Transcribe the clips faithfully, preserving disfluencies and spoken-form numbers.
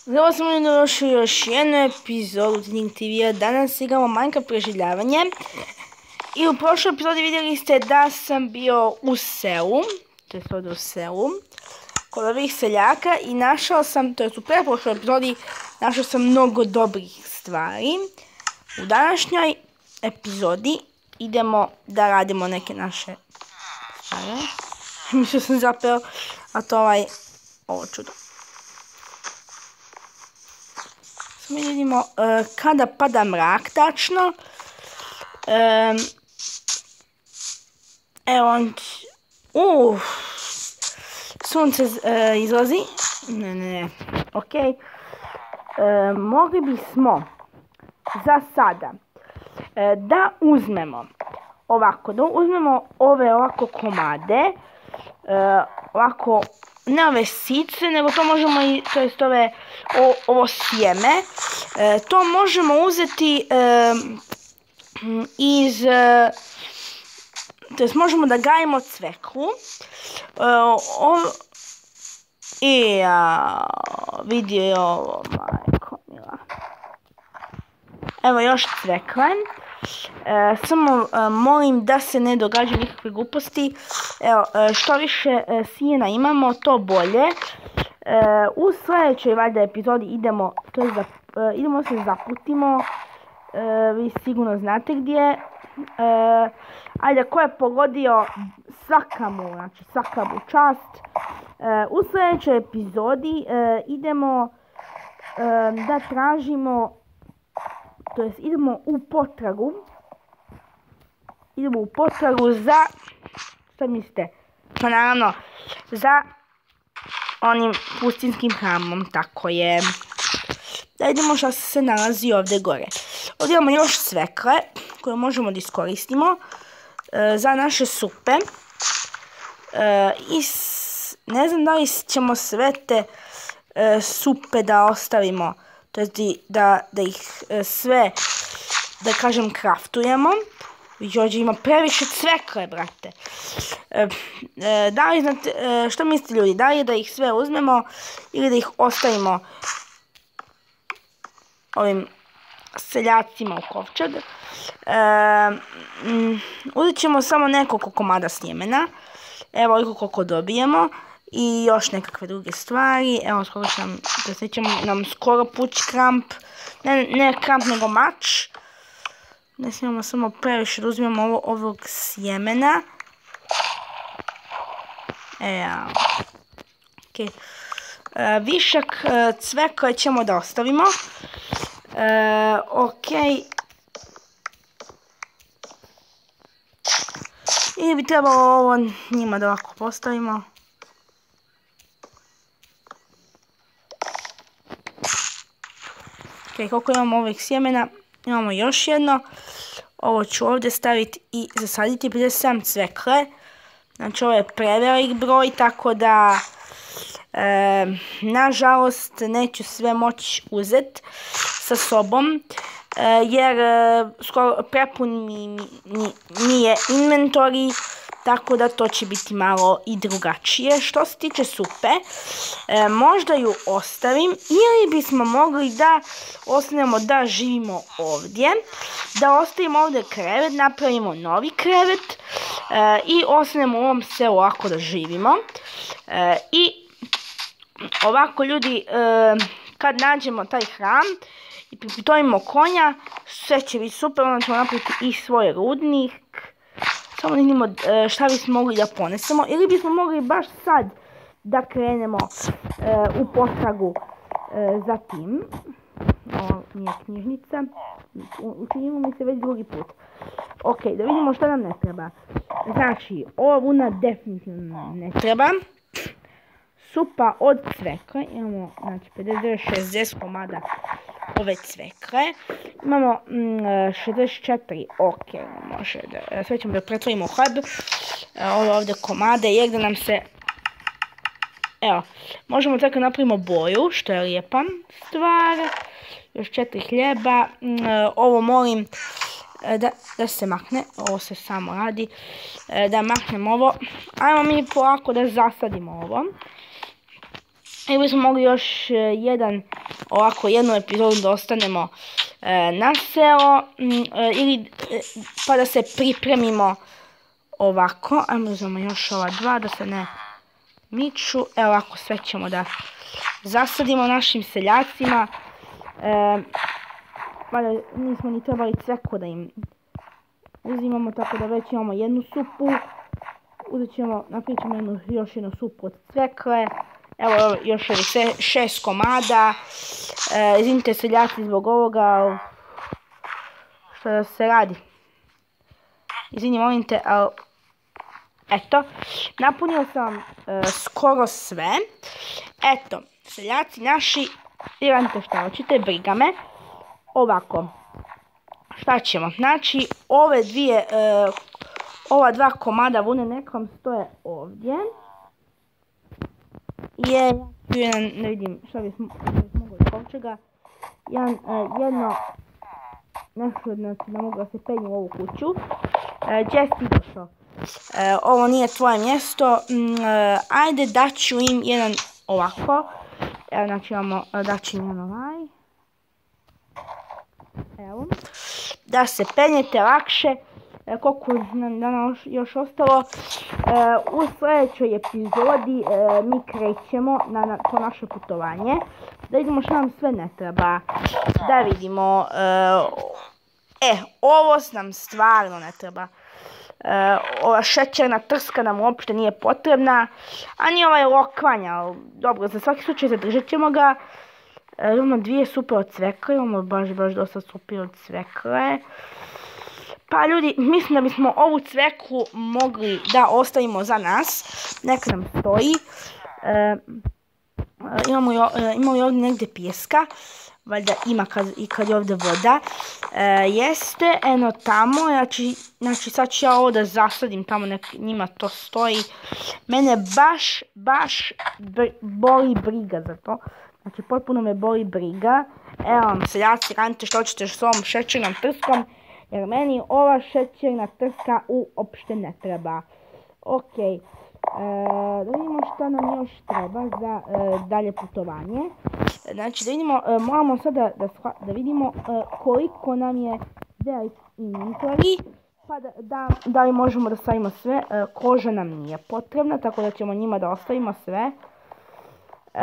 Zdravo sam ljudi došli u još jednu epizodu Tinting T V-a. Danas igramo Minecraft preživljavanje. I u prošloj epizodi vidjeli ste da sam bio u selu, to je ovdje u selu, kod ovih seljaka i našao sam, to je u pretprošloj epizodi, našao sam mnogo dobrih stvari. U današnjoj epizodi idemo da radimo neke naše stvari. Mislio sam zapeo, a to ovaj, ovo čudo. Mi vidimo uh, kada pada mrak tačno. Um, evo on... Uff. Sunce uh, izlazi. Ne, ne, ne. Ok. Uh, mogli bismo za sada uh, da uzmemo ovako, da uzmemo ove ovako komade. Uh, ovako, ne ove sice, nego to možemo i, to jest ove, o, ovo sjeme, e, to možemo uzeti e, iz, e, to jest možemo da gajimo cveklu, e, o, i ja, vidio je ovo, majko mila. Evo još cvekle. E, samo e, molim da se ne događaju nikakve gluposti. Evo, e, što više e, sjena imamo, to bolje. E, u sljedećoj valjda epizodi idemo, to je za, e, idemo se zaputimo. E, vi sigurno znate gdje. E, ajde, ko je pogodio, svaka mu, znači svaka mu čast. E, u sljedećoj epizodi e, idemo e, da tražimo, to jest idemo u potragu, idemo u potragu za, šta mislite, pa naravno, za onim pustinskim hramom, tako je. Da idemo što se nalazi ovdje gore. Ovdje imamo još cvekle koje možemo da iskoristimo e, za naše supe. E, i s, ne znam da li ćemo sve te e, supe da ostavimo, to jest da, da ih e, sve, da kažem, kraftujemo. Vidi, ovdje ima previše cvekle, brate. E, e, da li znate, e, što mislite ljudi, da li je da ih sve uzmemo ili da ih ostavimo ovim seljacima u kovčeg. E, mm, uzet ćemo samo nekoliko komada sjemena. Evo ovoliko koliko dobijemo. I još nekakve druge stvari. Evo, skoro će nam, da će nam skoro pući kramp. Ne, ne kramp, nego mač. Ne smijemo samo previše da uzmemo ovo, ovog sjemena. Evo. Okay. E, višak e, cvekle ćemo da ostavimo. E, ok. I bi trebalo ovo njima da ovako postavimo. Ok, koliko imamo ovih sjemena, imamo još jedno. Ovo ću ovdje staviti i zasaditi pedeset sedam cvekle. Znači ovo je prevelik broj, tako da e, nažalost neću sve moći uzeti sa sobom. E, jer e, skoro prepun mi, mi, mi je inventori. Tako da to će biti malo i drugačije. Što se tiče supe, e, možda ju ostavim ili bismo mogli da ostanemo da živimo ovdje. Da ostavimo ovdje krevet, napravimo novi krevet e, i ostanemo u ovom selu ovako da živimo. E, I ovako ljudi, e, kad nađemo taj hram i pripitojimo konja, sve će biti super, onda ćemo napraviti i svoj rudnik. Samo da vidimo šta bismo mogli da ponesemo. Ili bismo mogli baš sad da krenemo e, u potragu e, za tim. Ovo nije knjižnica. Učinimo mi se već drugi put. Ok, da vidimo šta nam ne treba. Znači, ova runa definitivno ne treba. Supa od cvekle. Imamo znači, pedeset devet šezdeset komada ove cvekle. Imamo mm, šezdeset četiri, ok, može da, sve ćemo da pretvorimo u hleb. Ove ovdje komade, jer da nam se, evo, možemo tako napravimo boju, što je lijepa stvar. Još četiri hljeba, mm, ovo molim da, da se makne, ovo se samo radi, da maknem ovo. Ajmo mi polako da zasadimo ovo. I bismo mogli još jedan, ovako jednu epizodu da ostanemo na selo, ili pa da se pripremimo ovako. Ajmo uzmemo još ova dva da se ne miču. Evo ovako sve ćemo da zasadimo našim seljacima. Valjda nismo ni trebali cveku da im uzimamo, tako da već imamo jednu supu. Uzet ćemo, napravit ćemo jednu, još jednu supu od cvekle. Evo još ovih šest komada. E, izvinite seljaci zbog ovoga. Što da se radi? Izvini, molim te, ali... Eto, napunio sam e, skoro sve. Eto, seljaci naši, irante šta hoćete, briga me. Ovako, šta ćemo? Znači, ove dvije, e, ova dva komada vune nekom stoje ovdje. Je, jedan, ne vidim šta bi mogo od kovčega. Jedan, e, jedno, nešto znači da mogu da se penju u ovu kuću. E, gdje si došao? E, ovo nije tvoje mjesto. Mm, e, ajde daću im jedan ovako. Evo, znači imamo, daću im jedan ovaj. Evo. Da se penjete lakše. E, koliko nam danas još ostalo. E, u sljedećoj epizodi e, mi krećemo na, na to naše putovanje. Da vidimo što nam sve ne treba. Da vidimo. E, e ovo nam stvarno ne treba. E, ova šećerna trska nam uopšte nije potrebna. A ni ovaj lokvanja. Dobro, za svaki slučaj zadržat ćemo ga. E, imamo dvije supe od cvekle. Imamo baš, baš dosta supe od cvekle. Pa ljudi, mislim da bismo ovu cveklu mogli da ostavimo za nas. Neka nam stoji. E, imamo, imamo i ovdje negdje pijeska. Valjda ima kad, i kad je ovdje voda. E, jeste, eno tamo. Znači, znači sad ću ja ovo da zasadim tamo, nek njima to stoji. Mene baš, baš br boli briga za to. Znači, potpuno me boli briga. Evo vam, seljaci, radite što hoćete s ovom šećernom trskom. Jer meni ova šećerna trska uopšte ne treba. Ok. E, da vidimo što nam još treba za e, dalje putovanje. Znači da vidimo, e, moramo sada da, da, da vidimo e, koliko nam je velik inventory. Pa da, da, da li možemo da stavimo sve. E, koža nam nije potrebna, tako da ćemo njima da ostavimo sve. E,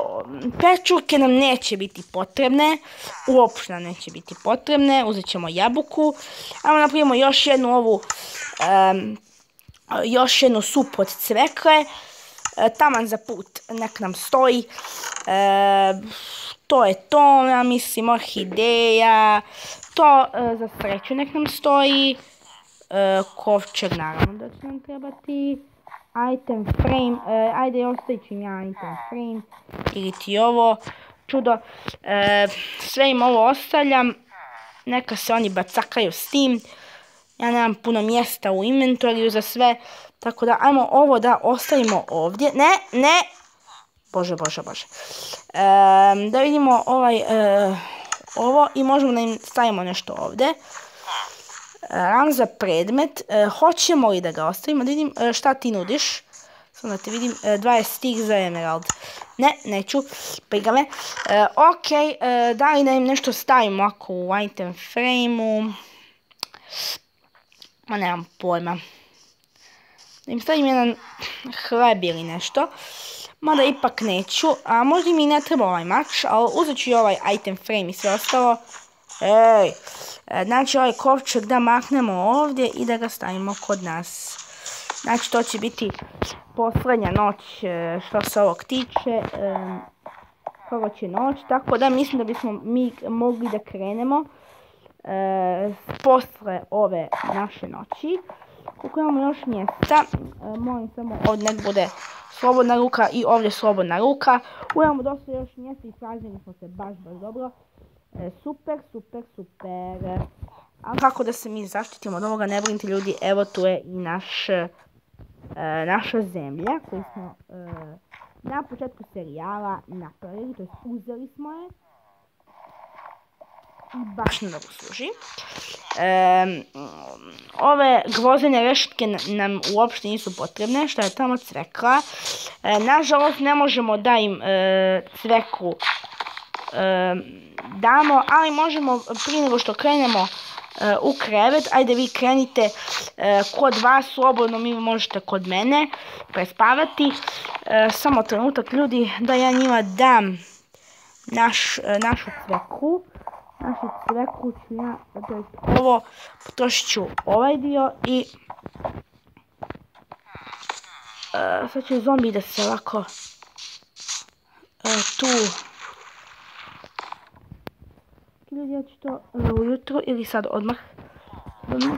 pečurke nam neće biti potrebne, uopšte nam neće biti potrebne, uzet ćemo jabuku, ajmo napravimo još jednu ovu, e, još jednu supu od cvekle, e, taman za put nek nam stoji, e, to je to, ja mislim, orhideja, to e, za sreću nek nam stoji, e, kovčeg naravno da će nam trebati. Item frame, uh, ajde ostavit ću im ja item frame, ili ti ovo, čudo, uh, sve im ovo ostavljam, neka se oni bacakaju s tim, ja nemam puno mjesta u inventoriju za sve, tako da ajmo ovo da ostavimo ovdje, ne, ne, bože, bože, bože, uh, da vidimo ovaj, uh, ovo i možemo da im stavimo nešto ovdje. Ran za predmet, e, hoćemo li da ga ostavimo, da vidim e, šta ti nudiš, samo da te vidim, e, dvadeset stik za emerald, ne, neću, briga me, e, ok, e, da li da im nešto stavimo ako u item frame-u, ma nemam pojma, da im stavim jedan hleb ili nešto, mada ipak neću, a možda mi ne treba ovaj mač, ali uzet ću i ovaj item frame i sve ostalo, ej, znači ovaj kovčeg da maknemo ovdje i da ga stavimo kod nas. Znači to će biti posljednja noć što se ovog tiče. Skoro će noć, tako da mislim da bismo mi mogli da krenemo posle ove naše noći. Kako imamo još mjesta, molim samo ovdje nek bude slobodna ruka i ovdje slobodna ruka. Imamo dosta još mjesta i pražnjeni smo se baš baš dobro. E, super, super, super. A kako da se mi zaštitimo od ovoga, ne brinite ljudi, evo tu je i naš, e, naša zemlja koju smo e, na početku serijala napravili, to je uzeli smo je. i baš ne dobro služi. E, ove gvozdene rešetke nam uopšte nisu potrebne, što je tamo cvekla. E, nažalost, ne možemo da im e, cveklu e, damo, ali možemo prije nego što krenemo e, u krevet, ajde vi krenite e, kod vas, slobodno mi možete kod mene prespavati. E, samo trenutak ljudi da ja njima dam naš, e, našu cveklu. Našu cveklu ću ja, to je ovo, potrošit ću ovaj dio i e, sad će zombi da se ovako e, tu. Ljudi, ja ću to e, ujutru ili sad odmah. odmah.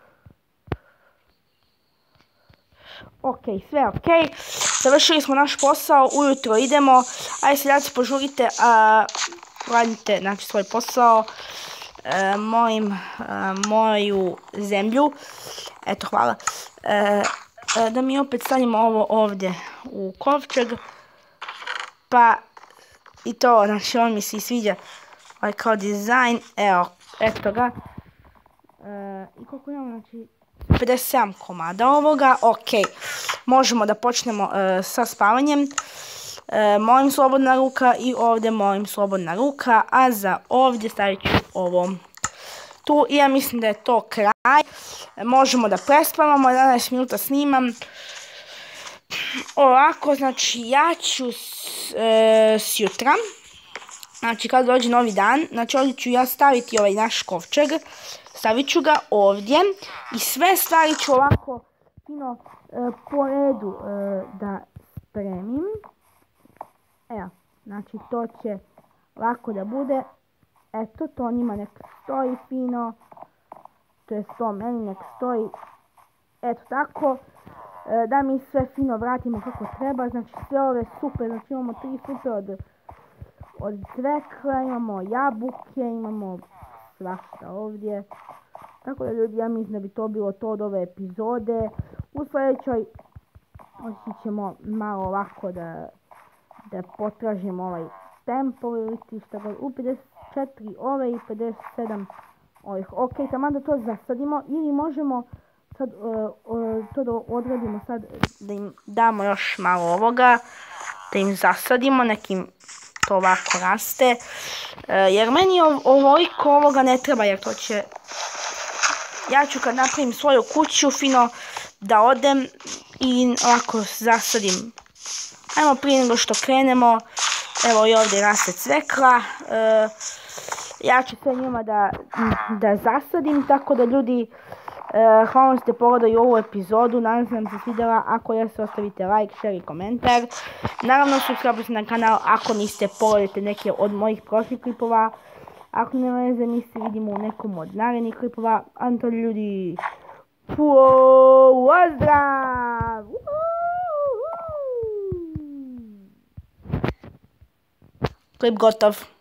Ok, sve ok. Završili smo naš posao, ujutro idemo. Ajde seljaci, požurite, a radite znači svoj posao. E, molim e, moju zemlju. Eto, hvala. E, e, da mi opet stavimo ovo ovdje u kovčeg. Pa i to, znači on mi se sviđa. Ovaj kao dizajn. Evo, eto ga. E, I koliko imamo, znači pedeset sedam komada ovoga. Ok, možemo da počnemo e, sa spavanjem. E, molim slobodna ruka i ovdje molim slobodna ruka, a za ovdje stavit ću ovo tu i ja mislim da je to kraj. E, možemo da prespavamo, jedanaest minuta snimam. Ovako, znači ja ću s, e, s jutra, znači kad dođe novi dan, znači ovdje ću ja staviti ovaj naš kovčeg, stavit ću ga ovdje i sve stvari ću ovako fino e, po redu e, da spremim. Evo, znači to će lako da bude. Eto, to njima nek stoji fino. To je to meni nek stoji. Eto tako. E, da mi sve fino vratimo kako treba. Znači sve ove super, znači imamo tri super od, od cvekla, imamo jabuke, imamo svašta ovdje. Tako da ljudi, ja mislim da bi to bilo to od ove epizode. U sljedećoj oći ćemo malo ovako da da potražimo ovaj tempo ili što god, u pedeset četiri ove i pedeset sedam ovih. Ok, tamo da to zasadimo ili možemo sad uh, uh, to da odradimo sad, da im damo još malo ovoga, da im zasadimo, nekim to ovako raste, uh, jer meni ov ovoliko ovoga ne treba, jer to će, ja ću kad napravim svoju kuću fino da odem i ovako zasadim. Ajmo prije nego što krenemo, evo i ovdje raste cvekla, e, ja ću sve njima da, da zasadim, tako da ljudi, e, hvala što ste pogledali ovu epizodu, nadam se da vam se svidjela, ako jeste ostavite like, share i komentar, naravno subscribe se na kanal ako niste, pogledajte neke od mojih prošlih klipova, ako ne veze mi se vidimo u nekom od narednih klipova, a to ljudi, pozdrav! Klip gotov.